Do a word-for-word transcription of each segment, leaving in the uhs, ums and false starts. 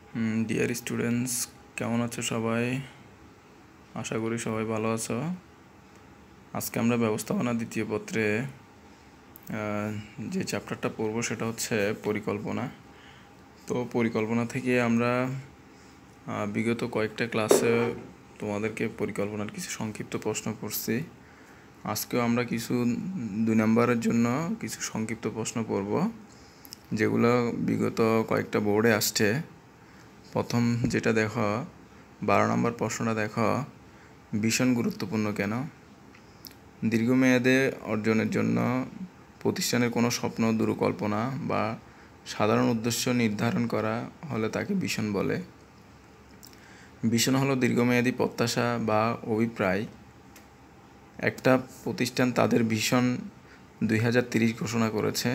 Dear students, কেমন আছো সবাই? আশা করি সবাই ভালো আছো। আজকে আমরা ব্যবস্থাপনা দ্বিতীয় পত্রে যে চ্যাপ্টারটা পড়ব সেটা হচ্ছে পরিকল্পনা। তো পরিকল্পনা থেকে আমরা বিগত কয়েকটা ক্লাসে তোমাদেরকে পরিকল্পনার কিছু সংক্ষিপ্ত প্রশ্ন করছি। আজকেও আমরা কিছু দুই নম্বরের জন্য কিছু সংক্ষিপ্ত প্রশ্ন পড়ব, যেগুলো বিগত কয়েকটা বোর্ডে আসছে। প্রথম যেটা দেখো, বারো নম্বর প্রশ্নটা দেখো, ভীষণ গুরুত্বপূর্ণ কেন? দীর্ঘমেয়াদে অর্জনের জন্য প্রতিষ্ঠানের কোনো স্বপ্ন, দূরকল্পনা বা সাধারণ উদ্দেশ্য নির্ধারণ করা হলে তাকে ভীষণ বলে। ভীষণ হলো দীর্ঘমেয়াদী প্রত্যাশা বা অভিপ্রায়। একটা প্রতিষ্ঠান তাদের ভীষণ দুই হাজার তিরিশ ঘোষণা করেছে।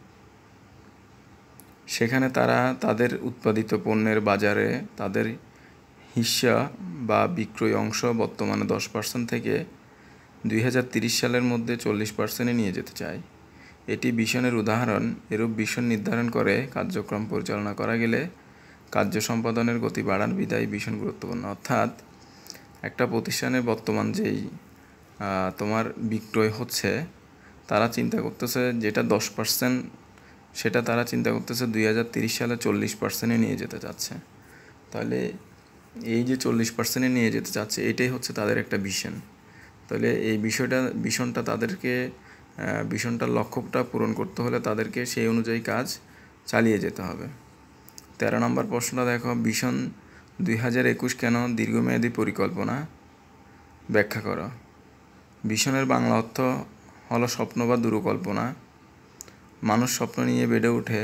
সেখানে তারা তাদের উৎপাদিত পণ্যের বাজারে তাদের হিস্সা বা বিক্রয় অংশ বর্তমানে দশ পার্সেন্ট থেকে দুই হাজার তিরিশ সালের মধ্যে চল্লিশ পার্সেন্টে নিয়ে যেতে চায়। এটি ভীষণের উদাহরণ। এরূপ ভীষণ নির্ধারণ করে কার্যক্রম পরিচালনা করা গেলে কার্য সম্পাদনের গতি বাড়ার বিধায় ভীষণ গুরুত্বপূর্ণ। অর্থাৎ একটা প্রতিষ্ঠানের বর্তমান যেই তোমার বিক্রয় হচ্ছে, তারা চিন্তা করতেছে যেটা দশ পার্সেন্ট, সেটা তারা চিন্তা করতেছে দুই হাজার তিরিশ সালে চল্লিশ পার্সেন্টে নিয়ে যেতে চাচ্ছে। তাহলে এই যে চল্লিশ পার্সেন্টে নিয়ে যেতে চাচ্ছে, এটাই হচ্ছে তাদের একটা ভিশন। তাহলে এই বিষয়টা ভিশনটা তাদেরকে ভিশনটার লক্ষ্যটা পূরণ করতে হলে তাদেরকে সেই অনুযায়ী কাজ চালিয়ে যেতে হবে। তেরো নম্বর প্রশ্নটা দেখো, ভিশন দুই হাজার একুশ কেন দীর্ঘমেয়াদী পরিকল্পনা? ব্যাখ্যা করো। ভিশনের বাংলা অর্থ হলো স্বপ্ন বা দূরকল্পনা। মানুষ স্বপ্ন নিয়ে বেড়ে ওঠে।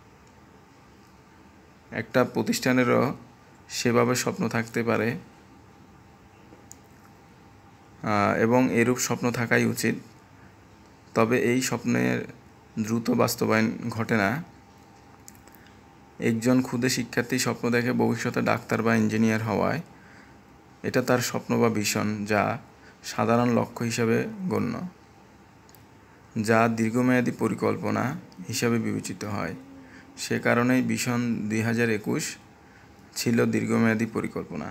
একটা প্রতিষ্ঠানেরও সেভাবে স্বপ্ন থাকতে পারে এবং এরূপ স্বপ্ন থাকাই উচিত। তবে এই স্বপ্নের দ্রুত বাস্তবায়ন ঘটে না। একজন ক্ষুদে শিক্ষার্থী স্বপ্ন দেখে ভবিষ্যতে ডাক্তার বা ইঞ্জিনিয়ার হওয়ায়, এটা তার স্বপ্ন বা ভিশন, যা সাধারণ লক্ষ্য হিসাবে গণ্য, যা দীর্ঘমেয়াদী পরিকল্পনা হিসাবে বিবেচিত হয়। সে কারণেই ভিশন দুই হাজার একুশ ছিল দীর্ঘমেয়াদী পরিকল্পনা।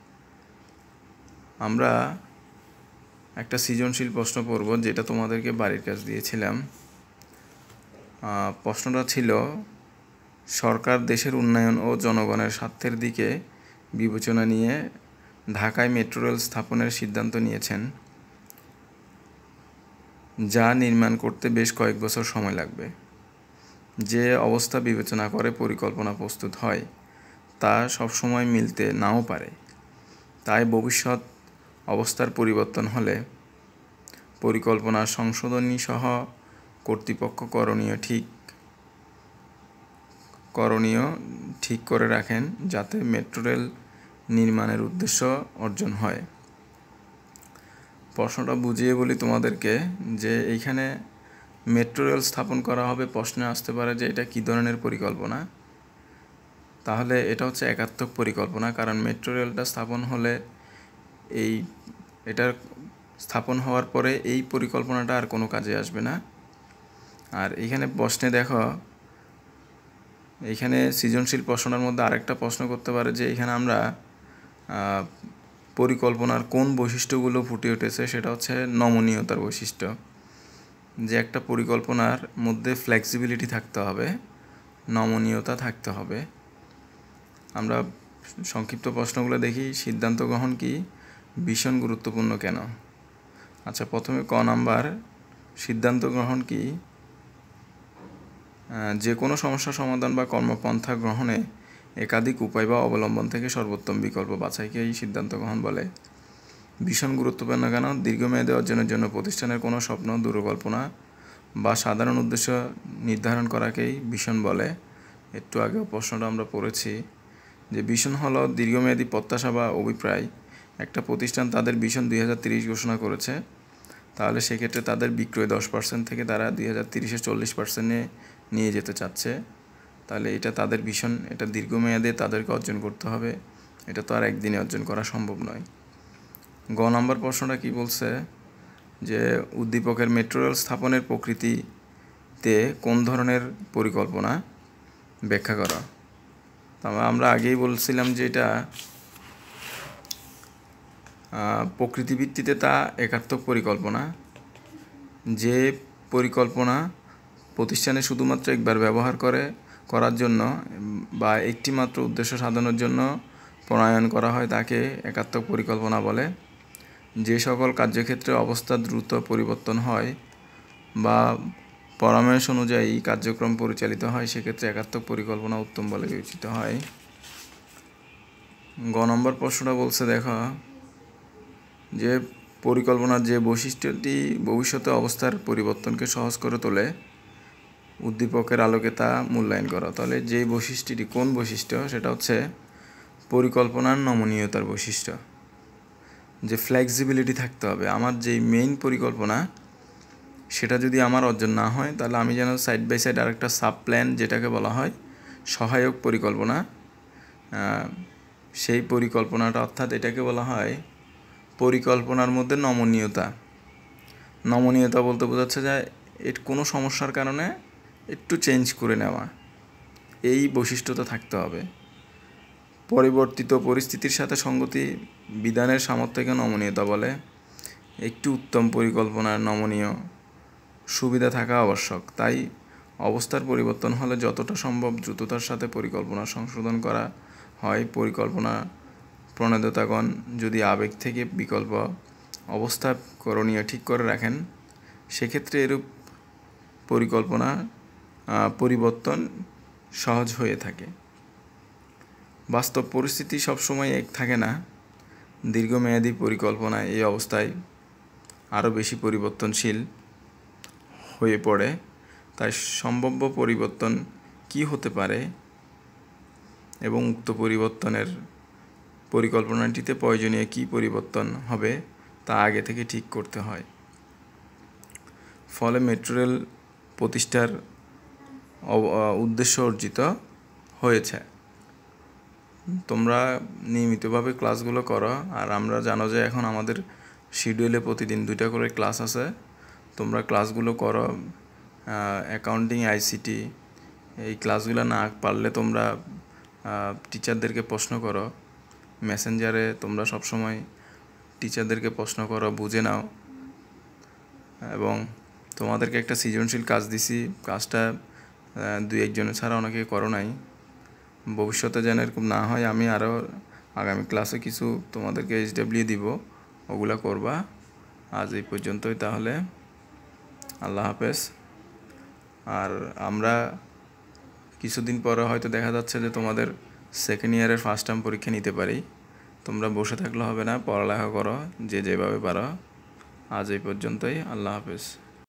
আমরা একটা সৃজনশীল প্রশ্ন পড়ব, যেটা তোমাদেরকে বাড়ির কাজ দিয়েছিলাম। প্রশ্নটা ছিল, সরকার দেশের উন্নয়ন ও জনগণের স্বার্থের দিকে বিবেচনা নিয়ে ঢাকায় মেট্রো রেল স্থাপনের সিদ্ধান্ত নিয়েছেন, যা নির্মাণ করতে বেশ কয়েক বছর সময় লাগবে। যে অবস্থা বিবেচনা করে পরিকল্পনা প্রস্তুত হয়, তা সবসময় মিলতে নাও পারে। তাই ভবিষ্যৎ অবস্থার পরিবর্তন হলে পরিকল্পনা সংশোধনী সহ কর্তৃপক্ষ করণীয় ঠিক করণীয় ঠিক করে রাখেন, যাতে মেট্রো রেল নির্মাণের উদ্দেশ্য অর্জন হয়। প্রশ্নটা বুঝিয়ে বলি তোমাদেরকে, যে এইখানে মেট্রো রেল স্থাপন করা হবে, প্রশ্নে আসতে পারে যে এটা কী ধরনের পরিকল্পনা। তাহলে এটা হচ্ছে একাত্মক পরিকল্পনা, কারণ মেট্রো রেলটা স্থাপন হলে এই এটার স্থাপন হওয়ার পরে এই পরিকল্পনাটা আর কোনো কাজে আসবে না। আর এইখানে প্রশ্নে দেখো, এইখানে সৃজনশীল প্রশ্নের মধ্যে আরেকটা প্রশ্ন করতে পারে যে এখানে আমরা পরিকল্পনার কোন বৈশিষ্ট্যগুলো ফুটে উঠেছে, সেটা হচ্ছে নমনীয়তার বৈশিষ্ট্য। যে একটা পরিকল্পনার মধ্যে ফ্লেক্সিবিলিটি থাকতে হবে, নমনীয়তা থাকতে হবে। আমরা সংক্ষিপ্ত প্রশ্নগুলো দেখি। সিদ্ধান্ত গ্রহণ কি ভীষণ গুরুত্বপূর্ণ কেন? আচ্ছা, প্রথমে ক নাম্বার, সিদ্ধান্ত গ্রহণ কি যে কোনো সমস্যা সমাধান বা কর্মপন্থা গ্রহণে একাধিক উপায় বা অবলম্বন থেকে সর্বোত্তম বিকল্প বাছাইকে এই সিদ্ধান্ত গ্রহণ বলে। ভীষণ গুরুত্বপূর্ণ কেন? দীর্ঘমেয়াদী অর্জনের জন্য প্রতিষ্ঠানের কোনো স্বপ্ন, দূরকল্পনা বা সাধারণ উদ্দেশ্য নির্ধারণ করাকেই ভীষণ বলে। একটু আগে প্রশ্নটা আমরা পড়েছি যে ভীষণ হলো দীর্ঘমেয়াদী প্রত্যাশা বা অভিপ্রায়। একটা প্রতিষ্ঠান তাদের ভীষণ দুই হাজার তিরিশ ঘোষণা করেছে, তাহলে সেক্ষেত্রে তাদের বিক্রয় দশ পার্সেন্ট থেকে তারা দুই হাজার তিরিশে চল্লিশ পার্সেন্টে নিয়ে যেতে চাচ্ছে। তাহলে এটা তাদের ভীষণ, এটা দীর্ঘমেয়াদে তাদেরকে অর্জন করতে হবে। এটা তো আর একদিনে অর্জন করা সম্ভব নয়। গ নম্বর প্রশ্নটা কি বলছে, যে উদ্দীপকের মেট্রো রেল স্থাপনের প্রকৃতিতে কোন ধরনের পরিকল্পনা? ব্যাখ্যা করা। তবে আমরা আগেই বলছিলাম যে এটা প্রকৃতিভিত্তিতে তা একাত্মক পরিকল্পনা, যে পরিকল্পনা প্রতিষ্ঠানে শুধুমাত্র একবার ব্যবহার করে করার জন্য বা একটি মাত্র উদ্দেশ্য সাধনের জন্য প্রণয়ন করা হয় তাকে একাত্মক পরিকল্পনা বলে। যে সকল কার্যক্ষেত্রে অবস্থা দ্রুত পরিবর্তন হয় বা পরামর্শ অনুযায়ী কার্যক্রম পরিচালিত হয় সেক্ষেত্রে একাত্মক পরিকল্পনা উত্তম বলে বিবেচিত হয়। গ নম্বর প্রশ্নটা বলছে দেখো যে পরিকল্পনার যে বৈশিষ্ট্যটি ভবিষ্যতে অবস্থার পরিবর্তনকে সহজ করে তোলে উদ্দীপকের আলোকে তা মূল্যায়ন করা। তাহলে যেই বৈশিষ্ট্যটি কোন বৈশিষ্ট্য, সেটা হচ্ছে পরিকল্পনার নমনীয়তার বৈশিষ্ট্য, যে ফ্লেক্সিবিলিটি থাকতে হবে। আমার যেই মেইন পরিকল্পনা সেটা যদি আমার অর্জন না হয় তাহলে আমি যেন সাইড বাই সাইড আরেকটা সাব প্ল্যান যেটাকে বলা হয় সহায়ক পরিকল্পনা, সেই পরিকল্পনাটা অর্থাৎ এটাকে বলা হয় পরিকল্পনার মধ্যে নমনীয়তা। নমনীয়তা বলতে বোঝাচ্ছে যে এর কোনো সমস্যার কারণে একটু চেঞ্জ করে নেওয়া, এই বৈশিষ্ট্যটা থাকতে হবে। পরিবর্তিত পরিস্থিতির সাথে সঙ্গতি বিধানের সামর্থ্যকে নমনীয়তা বলে। একটি উত্তম পরিকল্পনার নমনীয় সুবিধা থাকা আবশ্যক। তাই অবস্থার পরিবর্তন হলে যতটা সম্ভব দ্রুততার সাথে পরিকল্পনা সংশোধন করা হয়। পরিকল্পনা প্রণেতাগণ যদি আবেগ থেকে বিকল্প অবস্থা করণীয় ঠিক করে রাখেন সেক্ষেত্রে এরূপ পরিকল্পনা পরিবর্তন সহজ হয়ে থাকে। বাস্তব পরিস্থিতি সবসময় এক থাকে না, দীর্ঘমেয়াদী পরিকল্পনা এই অবস্থায় আরও বেশি পরিবর্তনশীল হয়ে পড়ে। তাই সম্ভাব্য পরিবর্তন কি হতে পারে এবং উক্ত পরিবর্তনের পরিকল্পনাটিতে প্রয়োজনীয় কী পরিবর্তন হবে তা আগে থেকে ঠিক করতে হয়। ফলে মেট্রো রেল প্রতিষ্ঠার উদ্দেশ্য অর্জিত হয়েছে। তোমরা নিয়মিতভাবে ক্লাসগুলো করো, আর আমরা জানো যে এখন আমাদের শিডিউলে প্রতিদিন দুইটা করে ক্লাস আছে। তোমরা ক্লাসগুলো করো। অ্যাকাউন্টিং, আইসিটি এই ক্লাসগুলো না পারলে তোমরা টিচারদেরকে প্রশ্ন করো, মেসেঞ্জারে তোমরা সবসময় টিচারদেরকে প্রশ্ন করো, বুঝে নাও। এবং তোমাদেরকে একটা সৃজনশীল কাজ দিছি, কাজটা দুই একজনের ছাড়া অনেকে করো নাই। ভবিষ্যতে যেন এরকম না হয় আমি আরও আগামী ক্লাসে কিছু তোমাদেরকে এইচডাব্লিউ দিব, ওগুলা করবা। আজ এই পর্যন্তই, তাহলে আল্লাহ হাফেজ। আর আমরা কিছুদিন পরে হয়তো দেখা যাচ্ছে যে তোমাদের সেকেন্ড ইয়ারের ফার্স্ট টার্ম পরীক্ষা নিতে পারি। তোমরা বসে থাকলে হবে না, পড়ালেখা করো যে যেভাবে পারো। আজ এই পর্যন্তই, আল্লাহ হাফেজ।